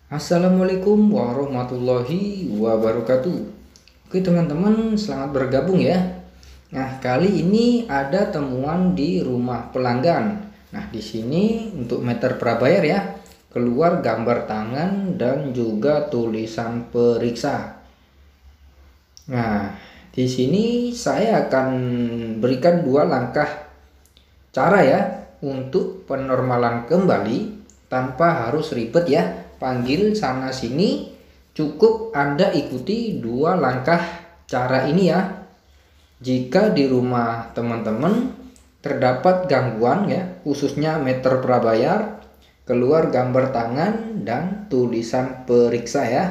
Assalamualaikum warahmatullahi wabarakatuh. Oke teman-teman, selamat bergabung ya. Nah, kali ini ada temuan di rumah pelanggan. Nah, di sini untuk meter prabayar ya, keluar gambar tangan dan juga tulisan periksa. Nah, di sini saya akan berikan dua langkah cara ya untuk penormalan kembali tanpa harus ribet ya, panggil sana sini. Cukup Anda ikuti dua langkah cara ini ya. Jika di rumah teman-teman terdapat gangguan ya, khususnya meter prabayar, keluar gambar tangan dan tulisan periksa ya.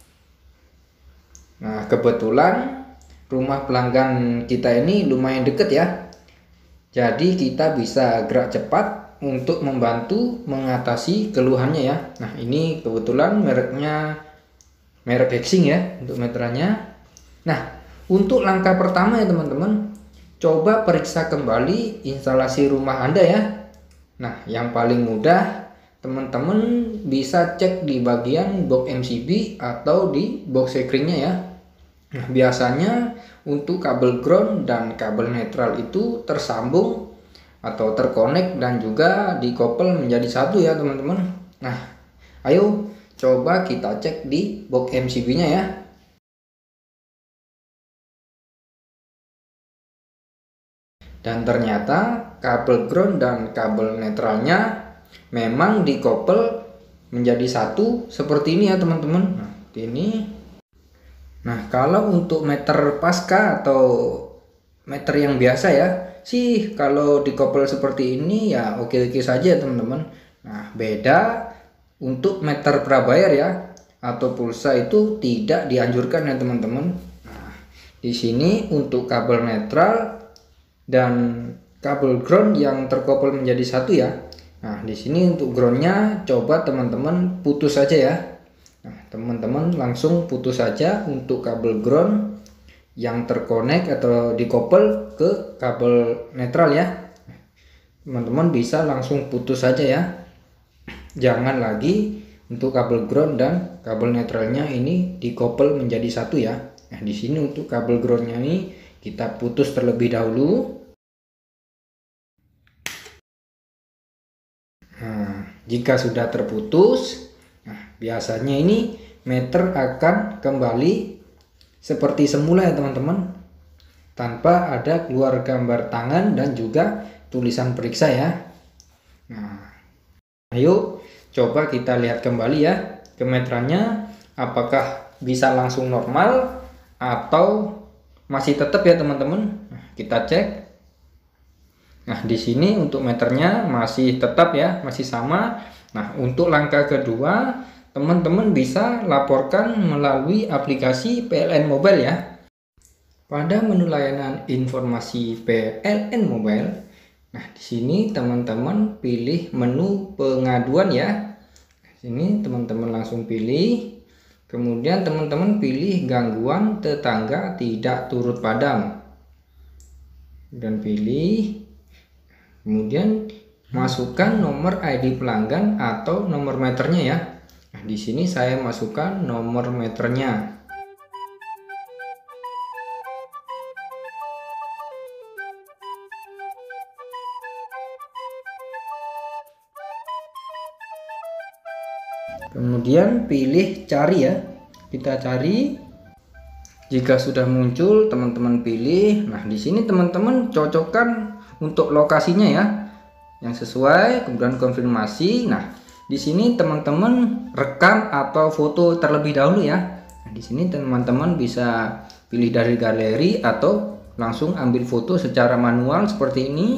Nah, kebetulan rumah pelanggan kita ini lumayan deket ya. Jadi kita bisa gerak cepat untuk membantu mengatasi keluhannya ya. Nah, ini kebetulan mereknya merek Hexing ya untuk meterannya. Nah, untuk langkah pertama ya teman-teman, coba periksa kembali instalasi rumah Anda ya. Nah, yang paling mudah teman-teman bisa cek di bagian box MCB atau di box sekringnya ya. Nah, biasanya untuk kabel ground dan kabel netral itu tersambung atau terkonek dan juga dikoppel menjadi satu ya teman-teman. Nah, ayo coba kita cek di box MCB-nya ya. Dan ternyata kabel ground dan kabel netralnya memang dikoppel menjadi satu seperti ini ya teman-teman. Nah, ini. Nah, kalau untuk meter pasca atau meter yang biasa ya, sih kalau dikoppel seperti ini ya oke-oke saja teman-teman. Nah, beda untuk meter prabayar ya atau pulsa itu tidak dianjurkan ya teman-teman. Nah, di sini untuk kabel netral dan kabel ground yang terkoppel menjadi satu ya. Nah, di sini untuk groundnya coba teman-teman putus saja ya. Nah, teman-teman langsung putus saja untuk kabel ground yang terkonek atau dikoppel ke kabel netral ya. Teman-teman bisa langsung putus saja ya. Jangan lagi untuk kabel ground dan kabel netralnya ini dikoppel menjadi satu ya. Nah, di sini untuk kabel groundnya ini kita putus terlebih dahulu. Nah, jika sudah terputus, nah, biasanya ini meter akan kembali seperti semula ya teman-teman, tanpa ada keluar gambar tangan dan juga tulisan periksa ya. Nah, ayo coba kita lihat kembali ya ke meterannya, apakah bisa langsung normal atau masih tetap ya teman-teman. Nah, kita cek. Nah, di sini untuk meternya masih tetap ya, masih sama. Nah, untuk langkah kedua, teman-teman bisa laporkan melalui aplikasi PLN Mobile ya. Pada menu layanan informasi PLN Mobile, nah di sini teman-teman pilih menu pengaduan ya. Di sini teman-teman langsung pilih. Kemudian teman-teman pilih gangguan tetangga tidak turut padam. Dan pilih. Kemudian masukkan nomor ID pelanggan atau nomor meternya ya. Nah, di sini saya masukkan nomor meternya. Kemudian pilih cari ya. Kita cari. Jika sudah muncul, teman-teman pilih. Nah, di sini teman-teman cocokkan untuk lokasinya ya, yang sesuai, kemudian konfirmasi. Nah, di sini teman-teman rekam atau foto terlebih dahulu ya. Nah, di sini teman-teman bisa pilih dari galeri atau langsung ambil foto secara manual seperti ini.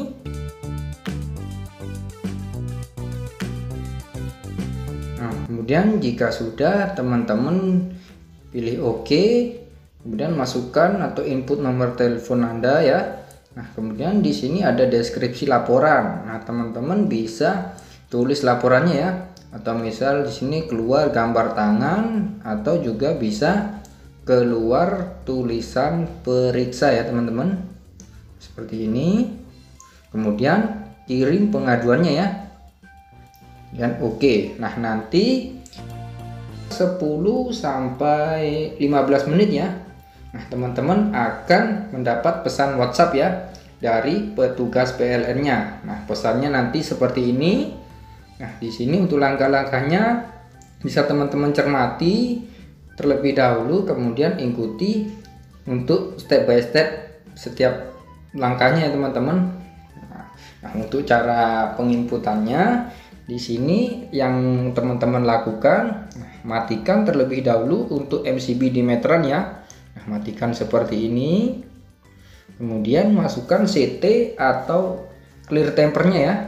Nah, kemudian jika sudah teman-teman pilih OK, kemudian masukkan atau input nomor telepon Anda ya. Nah, kemudian di sini ada deskripsi laporan. Nah, teman-teman bisa tulis laporannya ya. Atau misal di sini keluar gambar tangan atau juga bisa keluar tulisan periksa ya, teman-teman. Seperti ini. Kemudian kirim pengaduannya ya. Dan oke. Nah, nanti 10 sampai 15 menit ya. Nah, teman-teman akan mendapat pesan WhatsApp ya dari petugas PLN-nya. Nah, pesannya nanti seperti ini. Nah, di sini untuk langkah-langkahnya bisa teman-teman cermati terlebih dahulu, kemudian ikuti untuk step by step setiap langkahnya ya teman-teman. Nah, untuk cara penginputannya di sini yang teman-teman lakukan, matikan terlebih dahulu untuk MCB di meteran ya. Nah, matikan seperti ini. Kemudian masukkan CT atau clear tempernya ya.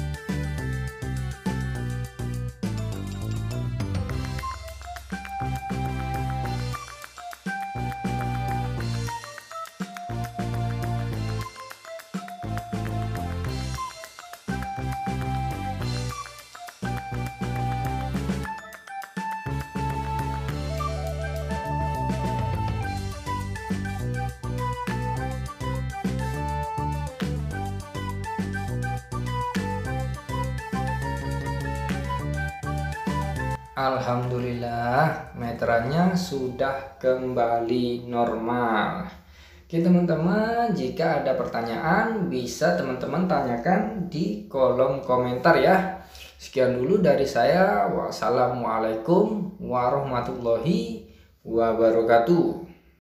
Alhamdulillah, meterannya sudah kembali normal. Oke teman-teman, jika ada pertanyaan bisa teman-teman tanyakan di kolom komentar ya. Sekian dulu dari saya. Wassalamualaikum warahmatullahi wabarakatuh.